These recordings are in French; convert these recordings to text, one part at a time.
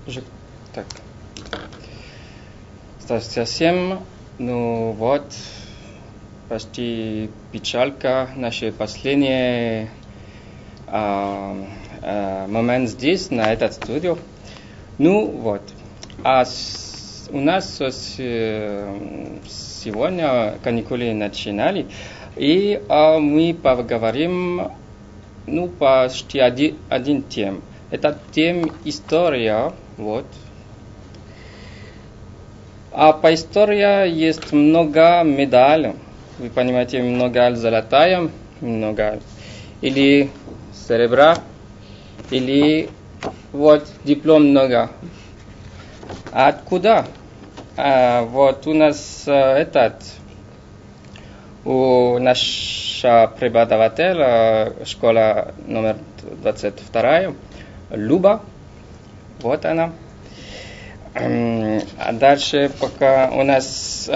Je, так. Совсем, ну вот, почти печалька, наше последний момент здесь, на этот студию. Ну вот, у нас сегодня каникулы начинали, и мы поговорим, ну, почти один тем. Это тем история, вот. А по истории есть много медалей. Вы понимаете, много золотая, много или серебра, или вот диплом много. А откуда? Вот у нас у наша преподаватель школа номер 22, Люба, вот она. А дальше пока у нас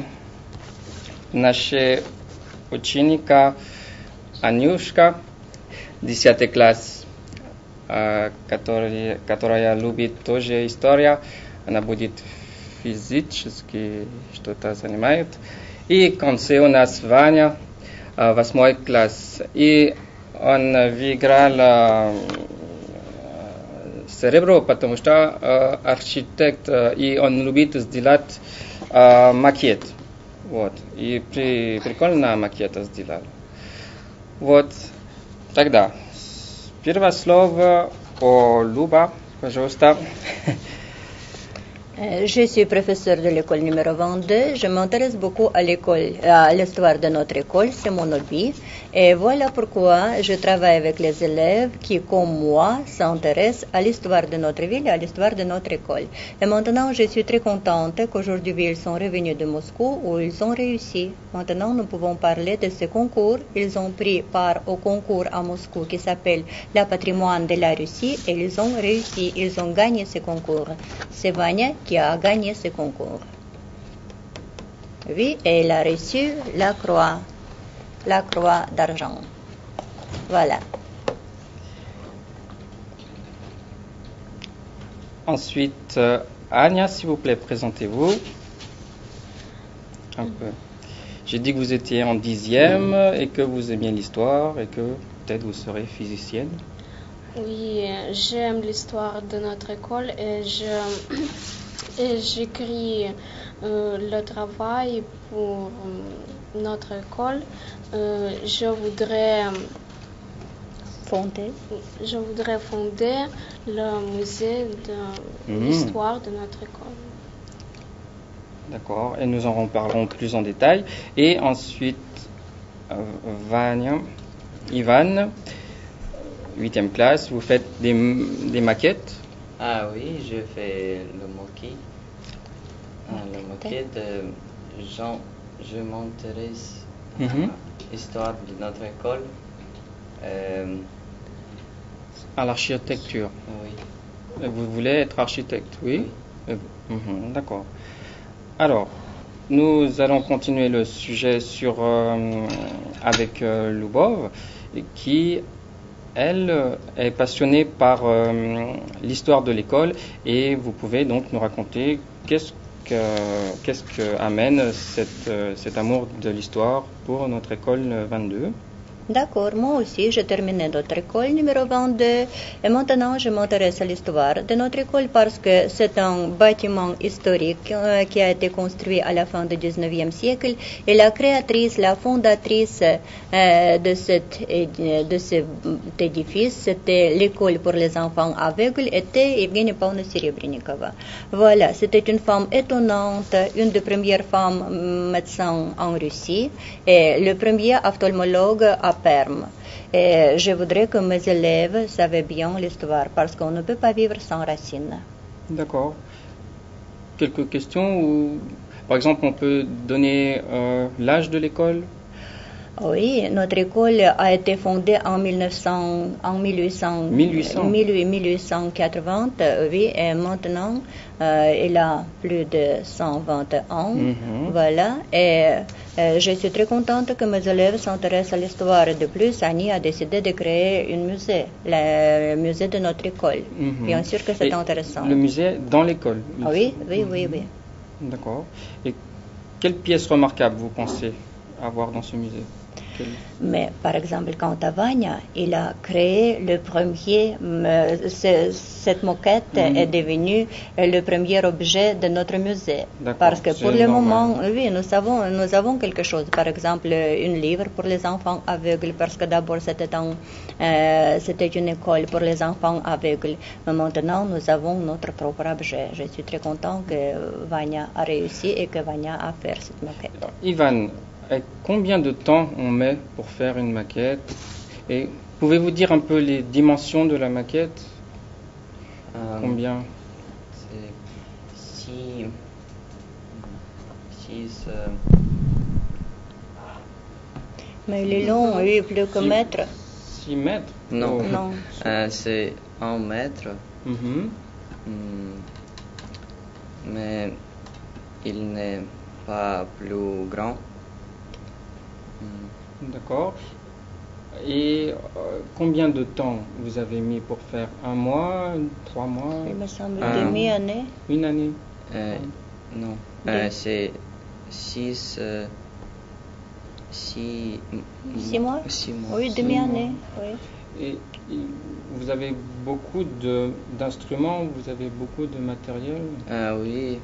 наша ученика Анюшка, 10 класс, которая любит тоже историю, она будет физически что-то занимает. И в конце у нас Ваня, 8 класс, и он выиграл серебро, потому что архитект, и он любит сделать макет. Вот. И прикольно макет сделал. Вот. Тогда. Первое слово о Люба, пожалуйста. Je suis professeur de l'école numéro 22. Je m'intéresse beaucoup à l'histoire de notre école. C'est mon hobby. Et voilà pourquoi je travaille avec les élèves qui, comme moi, s'intéressent à l'histoire de notre ville et à l'histoire de notre école. Et maintenant, je suis très contente qu'aujourd'hui, ils sont revenus de Moscou où ils ont réussi. Maintenant, nous pouvons parler de ce concours. Ils ont pris part au concours à Moscou qui s'appelle le patrimoine de la Russie et ils ont réussi. Ils ont gagné ce concours. C'est Vanya qui a gagné ce concours. Oui, et il a reçu la croix d'argent. Voilà. Ensuite, Anya, s'il vous plaît, présentez-vous. Un peu. J'ai dit que vous étiez en 10e et que vous aimiez l'histoire et que peut-être vous serez physicienne. Oui, j'aime l'histoire de notre école et j'écris le travail pour notre école. Je voudrais fonder le musée de l'histoire de notre école. D'accord, et nous en reparlerons plus en détail. Et ensuite, Ivan, 8e classe, vous faites des maquettes? Ah oui, je fais le moquette. Le moquette, je m'intéresse à l'histoire de notre école. À l'architecture? Oui. Et vous voulez être architecte, oui? D'accord. Alors, nous allons continuer le sujet avec Lubov, qui, elle, est passionnée par l'histoire de l'école, et vous pouvez donc nous raconter qu'est-ce que amène cet amour de l'histoire pour notre école 22. D'accord, moi aussi, j'ai terminé notre école numéro 22 et maintenant je m'intéresse à l'histoire de notre école parce que c'est un bâtiment historique qui a été construit à la fin du 19e siècle et la créatrice, la fondatrice de cet édifice, c'était l'école pour les enfants aveugles, était Evgenia Pavlovna Serebrennikova. Voilà, c'était une femme étonnante, une des premières femmes médecins en Russie et le premier ophtalmologue à Perm. Et je voudrais que mes élèves savaient bien l'histoire parce qu'on ne peut pas vivre sans racines. D'accord. Quelques questions ou, par exemple, on peut donner l'âge de l'école? Oui, notre école a été fondée en 1880, oui, et maintenant, elle a plus de 120 ans, voilà, et je suis très contente que mes élèves s'intéressent à l'histoire. De plus, Annie a décidé de créer un musée, le musée de notre école. Bien sûr que c'est intéressant. Le musée dans l'école? Ah oui, oui, oui, oui. D'accord. Et quelle pièce remarquable vous pensez avoir dans ce musée? Mais par exemple, quant à Vania, il a créé le premier, cette moquette est devenue le premier objet de notre musée. Parce que pour le moment, oui, nous avons quelque chose. Par exemple, un livre pour les enfants aveugles, parce que d'abord c'était une école pour les enfants aveugles. Mais maintenant, nous avons notre propre objet. Je suis très content que Vania a réussi et que Vania a fait cette moquette. Ivan, combien de temps on met pour faire une maquette? Et pouvez-vous dire un peu les dimensions de la maquette? Combien? C'est 6. Mais il est long, oui, plus que mètre. 6 mètres? Non, non. C'est 1 mètre. Mais il n'est pas plus grand. D'accord. Et combien de temps vous avez mis pour faire? 1 mois, 3 mois? Il me semble demi-année. Une année? Non, c'est 6 mois? 6 mois. Oui, demi-année. Oui. Et vous avez beaucoup d'instruments, vous avez beaucoup de matériel? Oui,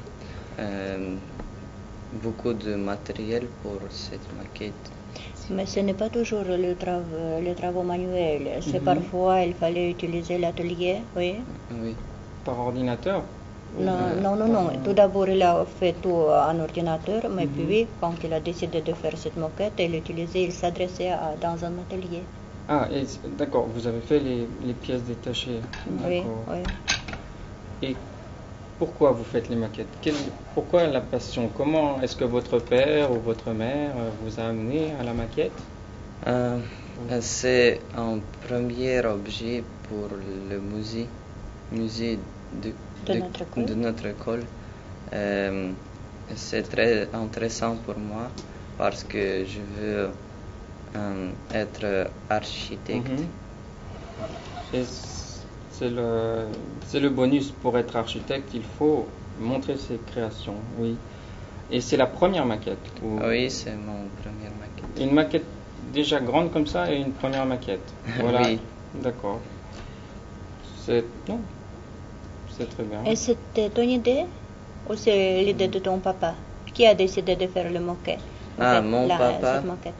beaucoup de matériel pour cette maquette. Mais ce n'est pas toujours le travail manuel. C'est parfois, il fallait utiliser l'atelier, oui. Oui. Par ordinateur? Non. Tout d'abord, il a fait tout en ordinateur, mais puis, quand il a décidé de faire cette moquette, il s'adressait dans un atelier. Ah, d'accord, vous avez fait les pièces détachées. Oui, oui. Et pourquoi vous faites les maquettes? Pourquoi la passion? Comment est-ce que votre père ou votre mère vous a amené à la maquette? C'est un premier objet pour le musée de notre école. C'est très intéressant pour moi parce que je veux être architecte. C'est le bonus pour être architecte, il faut montrer ses créations, oui. Et c'est la première maquette? Oui, c'est mon première maquette. Une maquette déjà grande comme ça et une première maquette? Voilà. Oui. D'accord. C'est très bien. Et c'était ton idée ou c'est l'idée de ton papa? Qui a décidé de faire le moquette? Mon papa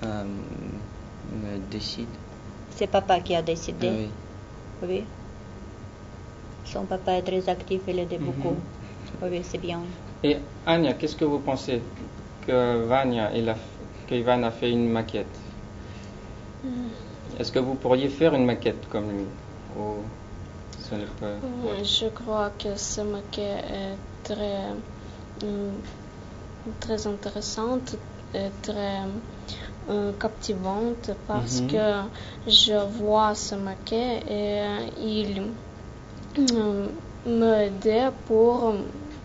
me décide. C'est papa qui a décidé? Oui. Oui. Son papa est très actif, il aide beaucoup. Oui, c'est bien. Et Anya, qu'est-ce que vous pensez que Ivan a fait une maquette? Est-ce que vous pourriez faire une maquette comme lui? Ou ce n'est pas... Je crois que ce maquette est très intéressante et très captivante parce que je vois ce maquette et il m'aide pour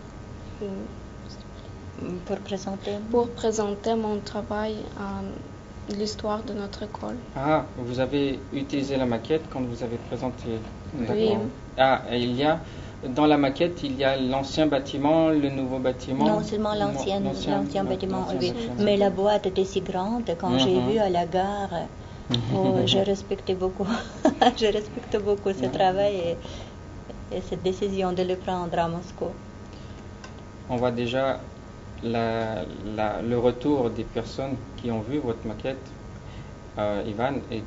présenter mon travail à l'histoire de notre école. Ah, vous avez utilisé la maquette quand vous avez présenté? Oui. Ah, dans la maquette, il y a l'ancien bâtiment, le nouveau bâtiment? Non seulement l'ancien bâtiment, oui. Mais la boîte était si grande, quand j'ai vu à la gare, je respectais beaucoup. Je respecte beaucoup ce travail et cette décision de le prendre à Moscou. On voit déjà le retour des personnes qui ont vu votre maquette, Ivan, et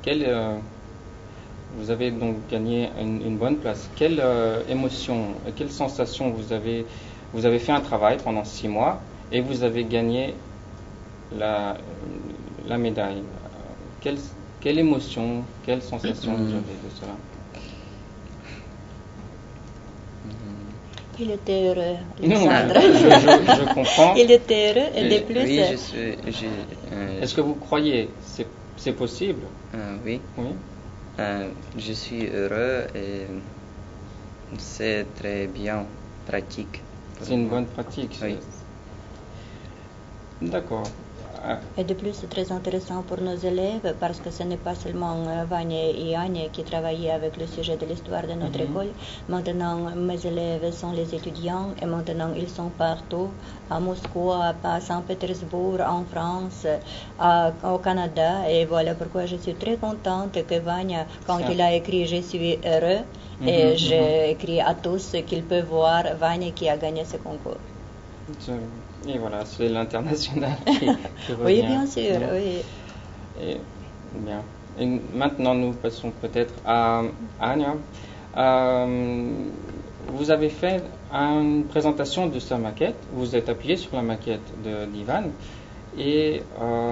vous avez donc gagné une bonne place. Quelle émotion, quelle sensation vous avez fait un travail pendant 6 mois et vous avez gagné la médaille. Quelle émotion, quelle sensation vous avez de cela? Il était heureux, Non, Alexandre. je comprends. Il était heureux et de plus. Oui, Est-ce que vous croyez c'est possible? oui, Oui. je suis heureux et c'est très bien pratique. pour C'est une moi. bonne pratique. Oui. D'accord. Et de plus, c'est très intéressant pour nos élèves parce que ce n'est pas seulement Vanya et Anne qui travaillaient avec le sujet de l'histoire de notre école. Maintenant, mes élèves sont les étudiants et maintenant ils sont partout, à Moscou, à Saint-Pétersbourg, en France, au Canada. Et voilà pourquoi je suis très contente que Vanya, quand il a écrit « Je suis heureux », et j'ai écrit à tous qu'ils peuvent voir Vanya qui a gagné ce concours. Et voilà, c'est l'international qui revient. Oui, bien sûr, oui. Et, bien. Et maintenant, nous passons peut-être à Anya. Vous avez fait une présentation de sa maquette. Vous êtes appuyé sur la maquette d'Ivan. Et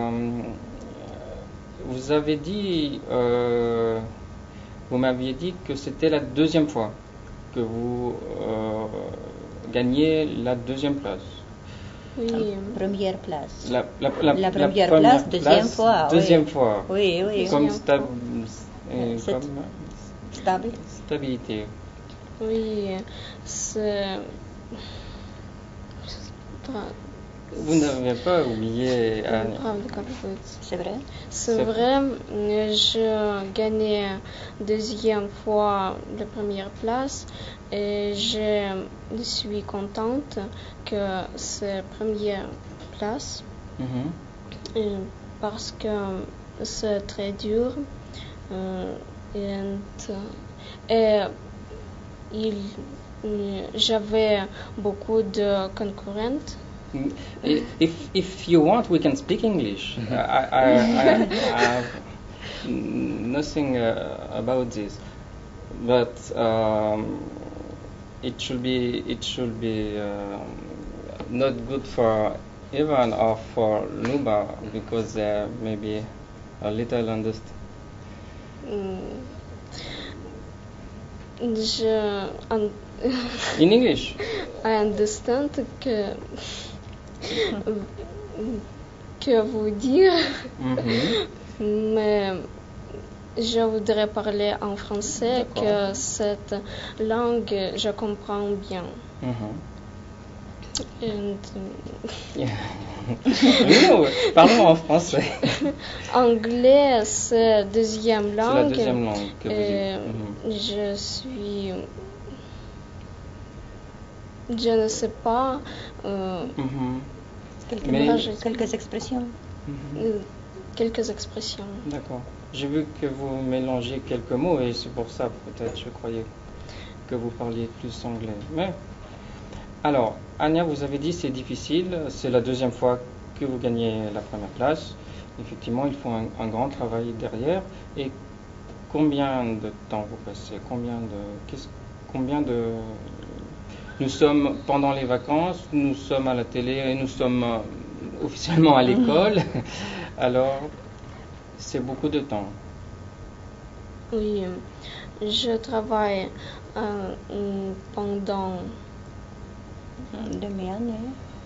vous avez dit, vous m'aviez dit que c'était la deuxième fois que vous gagnez la deuxième place. Oui, Première place. La première place, deuxième fois. Deuxième fois. Oui, oui. Comme, C'est comme stable. stabilité. oui, c'est Vous n'avez pas oublié Anya. правда, как быть. C'est vrai. C'est vrai, je gagnais deuxième fois la première place et je suis contente que c'est première place parce que c'est très dur et j'avais beaucoup de concurrents. If you want, we can speak English. I have nothing about this, but it should be not good for Ivan or for Luba because they maybe a little understand. In English. I understand que vous dire, mais je voudrais parler en français que cette langue je comprends bien. Non, parlons en français. Anglais, c'est deuxième langue. C'est la deuxième langue que vous dites. Je ne sais pas. Quelques expressions. Quelques expressions. D'accord. J'ai vu que vous mélangez quelques mots et c'est pour ça peut-être je croyais que vous parliez plus anglais. Mais alors, Anya, vous avez dit c'est difficile, c'est la deuxième fois que vous gagnez la première place. Effectivement, il faut un grand travail derrière. Et combien de temps vous passez? Combien de Nous sommes pendant les vacances, nous sommes à la télé et nous sommes officiellement à l'école. Alors, c'est beaucoup de temps. Oui, je travaille pendant demi-année.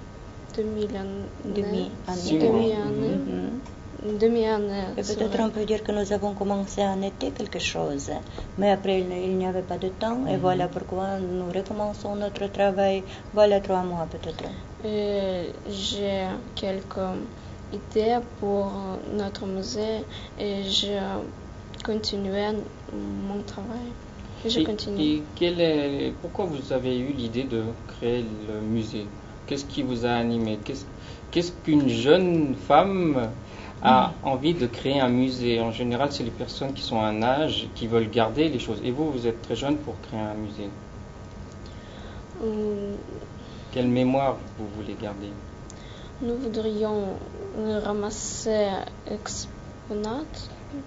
Demi-année. Et peut-être on peut dire que nous avons commencé en été quelque chose, mais après il n'y avait pas de temps et voilà pourquoi nous recommençons notre travail, voilà 3 mois peut-être. J'ai quelques idées pour notre musée et je continuais mon travail. Et pourquoi vous avez eu l'idée de créer le musée? Qu'est-ce qui vous a animé? Qu'est-ce qu'une jeune femme a envie de créer un musée? En général, c'est les personnes qui sont à un âge, qui veulent garder les choses. Et vous êtes très jeune pour créer un musée. Quelle mémoire vous voulez garder? Nous voudrions ramasser exponats.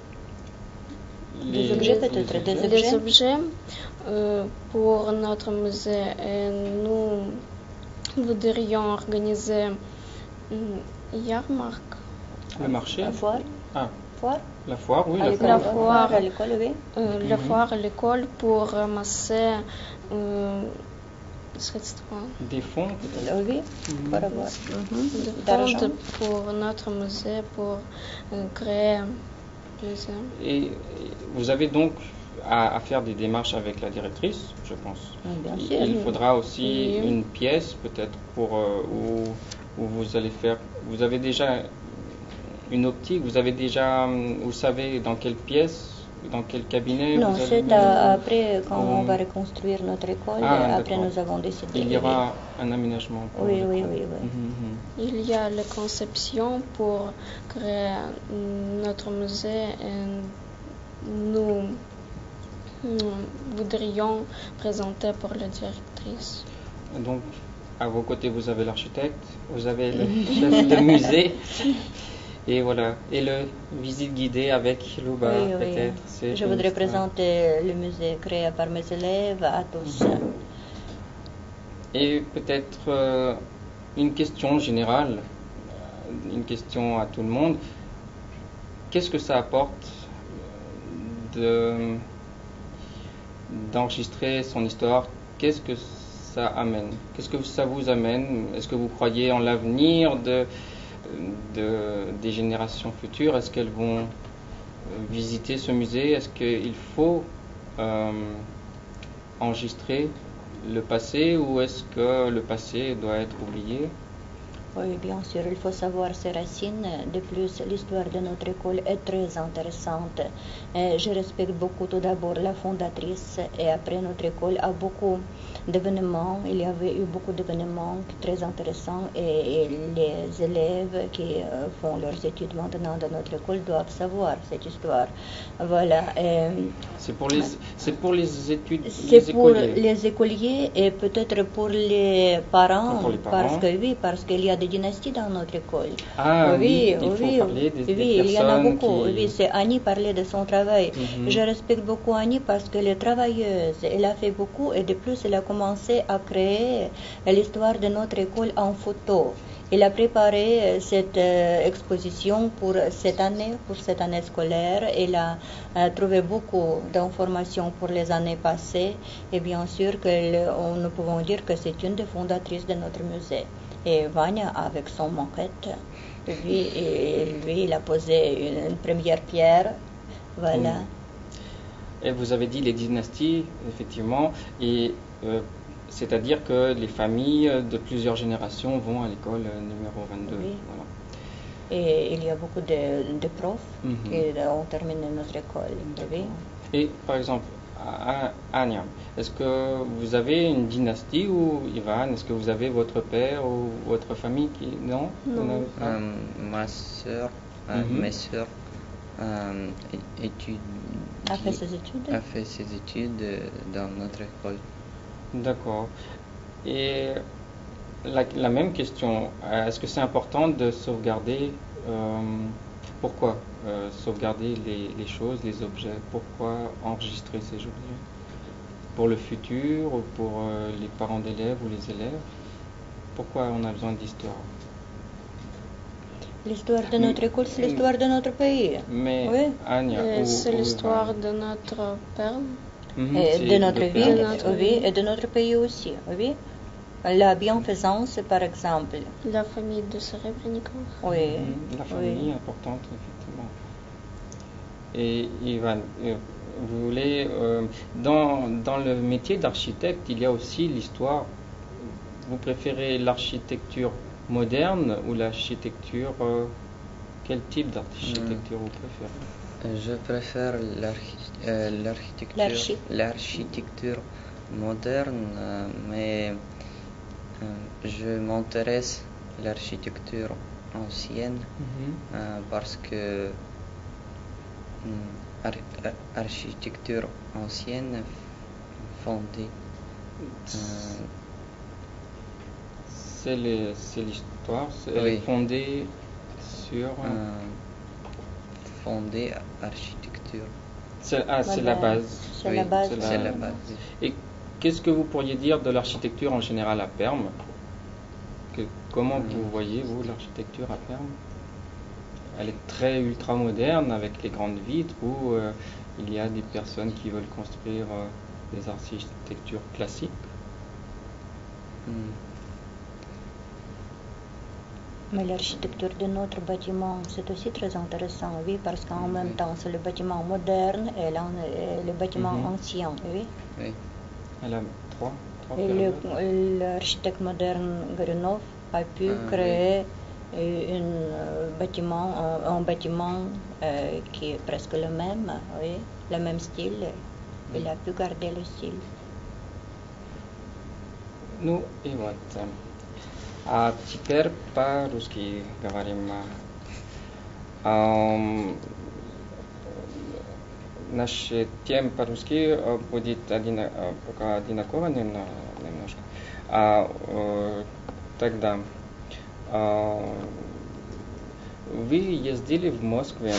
Des objets peut-être, des objets pour notre musée. Et nous voudrions organiser Yarmark. Le marché? La foire? Foire? La foire, oui. La foire à l'école, oui. La foire à l'école pour ramasser средства. Des fonds peut-être? Oui, par rapport. Des D'argent. fonds pour notre musée, pour créer un musée. Et vous avez donc à faire des démarches avec la directrice, je pense. Bien sûr. Il faudra aussi Oui. une pièce peut-être pour où vous allez faire. Vous avez déjà une optique, vous savez dans quelle pièce, dans quel cabinet Non, vous allez c'est mettre? après, quand Oh. on va reconstruire notre école, Ah, après d'accord. nous avons décidé. Il y aura un aménagement pour Oui, l'école. oui, oui, oui. Mhm, Il y a la conception pour créer notre musée et nous voudrions présenter pour la directrice. mhm. Donc, à vos côtés, vous avez l'architecte, vous avez le chef de musée, et voilà, et le visite guidée avec Louba, Oui, oui. peut-être. C'est Je une voudrais histoire. présenter le musée créé par mes élèves à tous. Et peut-être une question générale, une question à tout le monde. Qu'est-ce que ça apporte d'enregistrer son histoire? Qu'est-ce que ça amène? Qu'est-ce que ça vous amène? Est-ce que vous croyez en l'avenir des générations futures? Est-ce qu'elles vont visiter ce musée? Est-ce qu'il faut enregistrer le passé ou est-ce que le passé doit être oublié? Oui, bien sûr, il faut savoir ses racines. De plus, l'histoire de notre école est très intéressante. Je respecte beaucoup tout d'abord la fondatrice et après notre école a beaucoup d'événements. Il y avait eu beaucoup d'événements très intéressants et les élèves qui font leurs études maintenant dans notre école doivent savoir cette histoire. Voilà. C'est pour les études, C'est les pour écoliers. les écoliers et peut-être pour les parents, Pour les parents. parce qu'il y a des dynasties dans notre école. Ah oui, il faut parler des il y en a personnes beaucoup. qui- Oui, c'est Annie parlait de son travail. Mhm. Je respecte beaucoup Annie parce qu'elle est travailleuse. Elle a fait beaucoup et de plus, elle a commencé à créer l'histoire de notre école en photo. Elle a préparé cette exposition pour cette année scolaire. Elle a trouvé beaucoup d'informations pour les années passées et bien sûr que nous pouvons dire que c'est une des fondatrices de notre musée. Et Vania, avec son maquette, lui, il a posé une première pierre. Voilà. Et vous avez dit les dynasties, effectivement, et c'est-à-dire que les familles de plusieurs générations vont à l'école numéro 22. Oui. Voilà. Et il y a beaucoup de profs Mhm. qui ont terminé notre école. Oui. Et par exemple, Anya, est-ce que vous avez une dynastie ou Ivan, est-ce que vous avez votre père ou votre famille qui... Non? Vous Non. n'avez pas? Ma soeur, Mhm. mes soeurs A fait ses études. a fait ses études dans notre école. D'accord. Et la même question, est-ce que c'est important de sauvegarder, pourquoi sauvegarder les choses, les objets? Pourquoi enregistrer ces objets? Pour le futur ou pour les parents d'élèves ou les élèves? Pourquoi on a besoin d'histoire? L'histoire de notre école, c'est l'histoire de notre pays. Mais Oui. Anya, C'est ou l'histoire Ivan? de notre père. Mhm, Et c'est de notre le ville, père. De notre oui, ville. et de notre pays aussi, oui. La bienfaisance, par exemple, La famille de Srebrenikov. oui. La famille oui. importante, effectivement. Et Ivan, vous voulez, dans le métier d'architecte, il y a aussi l'histoire. Vous préférez l'architecture moderne ou l'architecture, quel type d'architecture vous préférez? Je préfère l'architecture moderne, mais je m'intéresse à l'architecture ancienne parce que architecture ancienne fondée. C'est l'histoire, c'est Oui. fondée sur... Fondée architecture. c'est la Voilà. base. C'est Oui, la base. C'est la base. Et qu'est-ce que vous pourriez dire de l'architecture en général à Perm? Comment vous voyez, vous, l'architecture à Perm? Elle est très ultra moderne avec les grandes vitres ou il y a des personnes qui veulent construire des architectures classiques? Mais l'architecture de notre bâtiment, c'est aussi très intéressant, oui, parce qu'en même temps, c'est le bâtiment moderne et le bâtiment ancien, oui. Oui. Elle a trois Et périodes. l'architecte moderne Garunov a pu créer un bâtiment qui est presque le même, oui, le même style. Il a pu garder le style. Ну и вот. А теперь по-русски говорим. Наши темы по-русски будет пока одинаково немножко. Тогда вы ездили в Москве,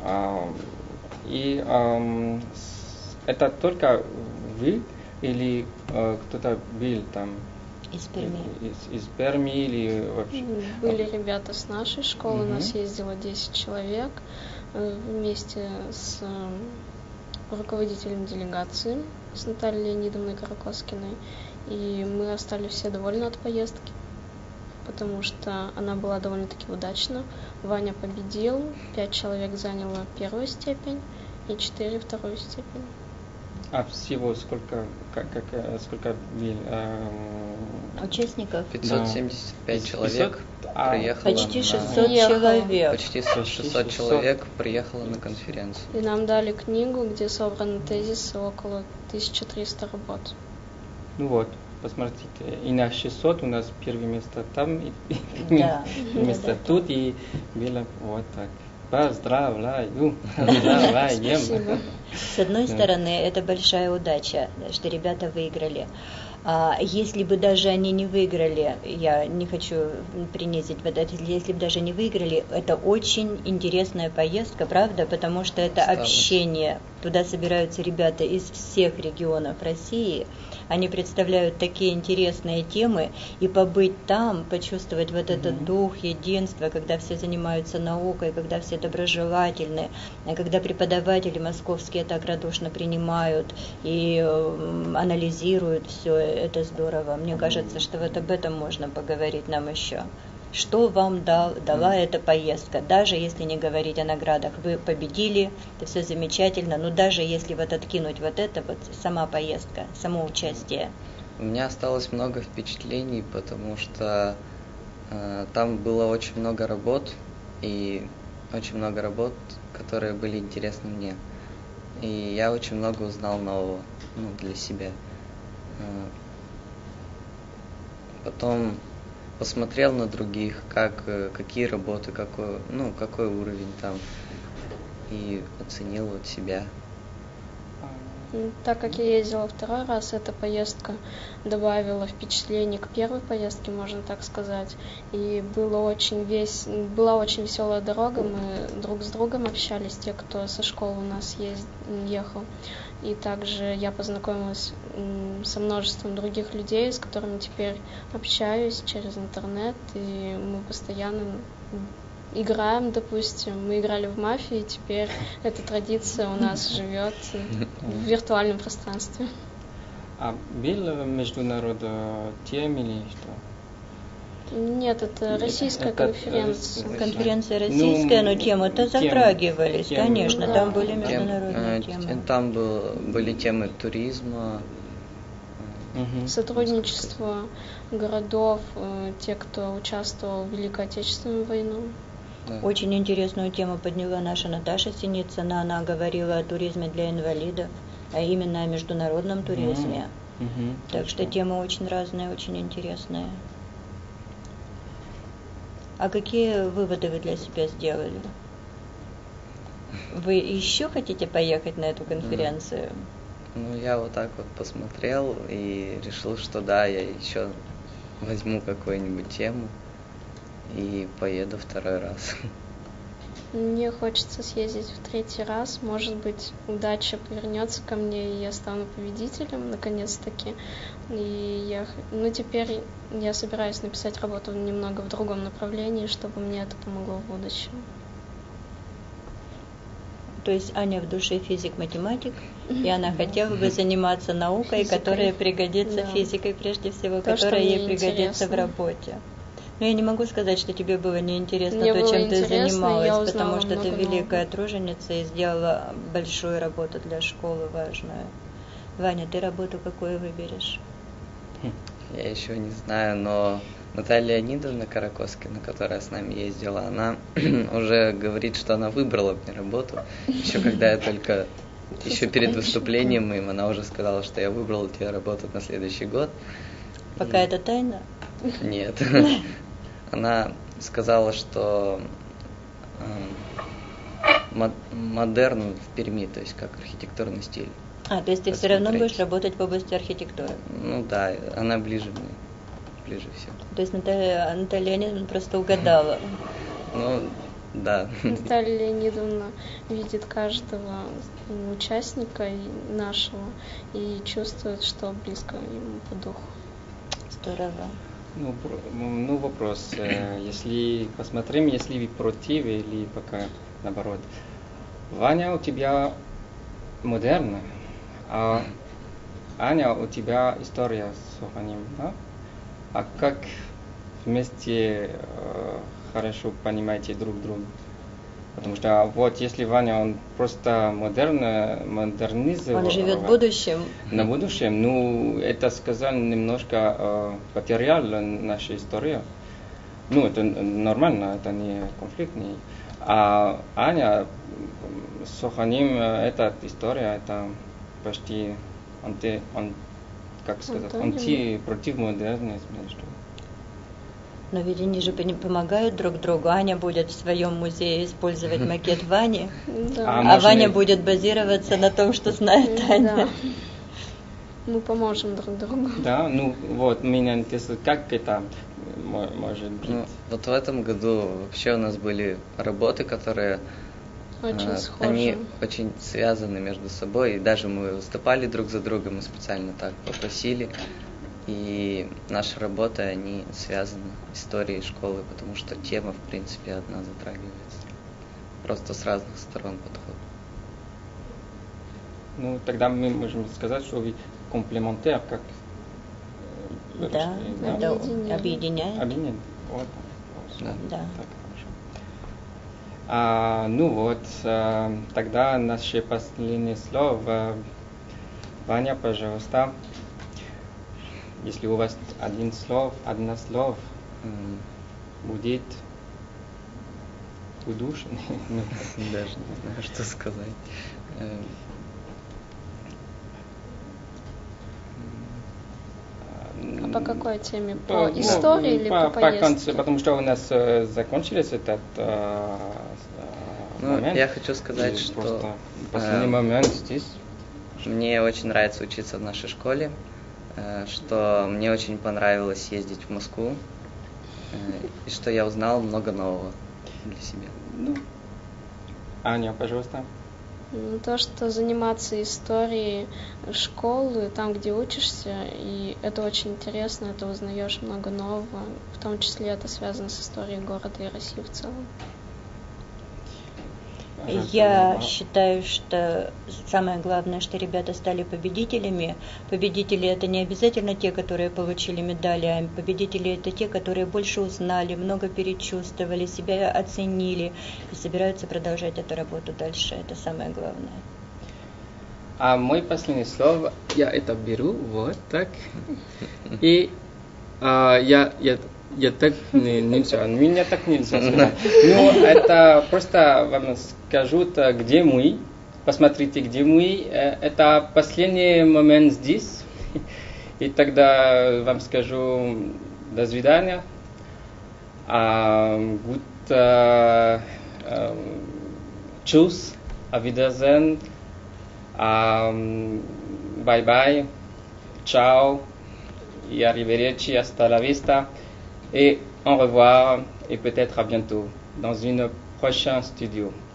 и это только вы или кто-то был там? Из Перми. Из Перми или вообще? Были ребята с нашей школы, у нас ездило 10 человек вместе с руководителем делегации, с Натальей Леонидовной Каракоскиной. И мы остались все довольны от поездки, потому что она была довольно-таки удачна. Ваня победил, 5 человек заняло первую степень и 4 вторую степень. А всего сколько участников? 575 человек приехало. Почти 600 человек. Почти 600 человек приехало на конференцию. И нам дали книгу, где собраны тезисы, около 1300 работ. Ну вот, посмотрите, и на 600 у нас первое место там, и место тут, и было вот так. Поздравляем. С одной стороны, это большая удача, что ребята выиграли. Если бы даже они не выиграли, я не хочу принизить, если бы даже не выиграли, это очень интересная поездка, правда, потому что это общение. Туда собираются ребята из всех регионов России, они представляют такие интересные темы, и побыть там, почувствовать вот этот дух единства, когда все занимаются наукой, когда все доброжелательны, когда преподаватели московские так радушно принимают и анализируют все, это здорово. Мне кажется, что вот об этом можно поговорить нам еще. Что вам дала эта поездка? Даже если не говорить о наградах, вы победили, это все замечательно, но даже если вот откинуть вот это, вот сама поездка, само участие. У меня осталось много впечатлений, потому что там было очень много работ, и очень много работ, которые были интересны мне. И я очень много узнал нового, для себя. Потом посмотрел на других, какие работы, какой уровень там, и оценил вот себя. Так как я ездила второй раз, эта поездка добавила впечатлений к первой поездке, можно так сказать. И была очень веселая дорога, мы друг с другом общались, те, кто со школы у нас ехал. И также я познакомилась со множеством других людей, с которыми теперь общаюсь через интернет, и мы постоянно играем, допустим, мы играли в мафию, и теперь эта традиция у нас живет в виртуальном пространстве. А был международная тема или что? Нет, это российская конференция. Конференция российская, но темы-то затрагивались, конечно, там были международные темы. Там были темы туризма, сотрудничество городов, те, кто участвовал в Великой Отечественной войне. Да. Очень интересную тему подняла наша Наташа Синицына. Она говорила о туризме для инвалидов, а именно о международном туризме. Так что темы очень разные, очень интересные. А какие выводы вы для себя сделали? Вы еще хотите поехать на эту конференцию? Я вот так вот посмотрел и решил, что да, я еще возьму какую-нибудь тему и поеду второй раз. Мне хочется съездить в третий раз. Может быть, удача повернется ко мне, и я стану победителем, наконец-таки. И теперь я собираюсь написать работу немного в другом направлении, чтобы мне это помогло в будущем. То есть Аня в душе физик-математик, и она хотела бы заниматься наукой, Физикой. которая пригодится Да. физикой прежде всего, То, что которая ей мне пригодится в интересно. работе. Но я не могу сказать, что тебе было неинтересно Мне то, было чем ты интересно, я занималась, узнала потому что ты много великая нового. труженица и сделала большую работу для школы важную. Ваня, ты работу какую выберешь? Я еще не знаю, но Наталья Леонидовна Каракоскина, которая с нами ездила, она уже говорит, что она выбрала мне работу. Еще когда я только, еще перед выступлением им, она уже сказала, что я выбрала тебе работу на следующий год. Пока это тайна? Нет. Она сказала, что модерн в Перми, то есть как архитектурный стиль. То есть ты все равно Посмотреть. будешь работать в области архитектуры? Ну да, она ближе мне, ближе всего. То есть Наталья Леонидовна просто угадала. Ну, да. Наталья Леонидовна видит каждого участника нашего и чувствует, что близко ему по духу. Здорово. Ну, вопрос. Если посмотрим, если вы против или пока наоборот. Ваня, у тебя модерна, а Аня, у тебя история с Суханим, да? А как вместе хорошо понимаете друг друга? Потому что вот если Ваня, он просто модернизировал. Он живет будущим. На будущем, ну, это сказал немножко потерял нашу историю. Ну, это нормально, это не конфликтный. А Аня с Суханим, эта история, это почти как сказать, против модернизма. Но ведь они же помогают друг другу. Аня будет в своем музее использовать макет Вани, Да. а Ваня будет базироваться на том, что знает Аня. Да. Мы поможем друг другу. Да, ну вот, меня интересует, как это может быть. Ну, вот в этом году вообще у нас были работы, которые Очень схожи. они очень связаны между собой, и даже мы выступали друг за другом, мы специально так попросили. И наши работы, они связаны с историей школы, потому что тема, в принципе, одна затрагивается. Просто с разных сторон подход. Ну, тогда мы можем сказать, что вы комплементар, как... Да, это объединяет. Объединяет. Вот. Да. Да. Так, хорошо. Ну вот, тогда наше последнее слово. Ваня, пожалуйста. Если у вас одно слово будет удушен. Даже не знаю, что сказать. А по какой теме? По истории или по поездке? Концу, потому что у нас закончился этот момент. Я хочу сказать, что просто последний момент здесь. Мне очень нравится учиться в нашей школе, что мне очень понравилось ездить в Москву, и что я узнал много нового для себя. Ну, Аня, пожалуйста. То, что заниматься историей школы, там, где учишься, и это очень интересно, ты узнаешь много нового, в том числе это связано с историей города и России в целом. Я считаю, что самое главное, что ребята стали победителями. Победители — это не обязательно те, которые получили медали, а победители — это те, которые больше узнали, много перечувствовали, себя оценили и собираются продолжать эту работу дальше. Это самое главное. А мой последнее слово, я это беру, вот так. И я так нельзя, меня так нельзя сказать. Но это просто вам скажу, где мы. Посмотрите, где мы. Это последний момент здесь. И тогда вам скажу до свидания. Good tschüss, auf Wiedersehen. Bye-bye. Ciao. Et arrivederci, hasta la vista. Et au revoir et peut-être à bientôt dans une prochaine studio.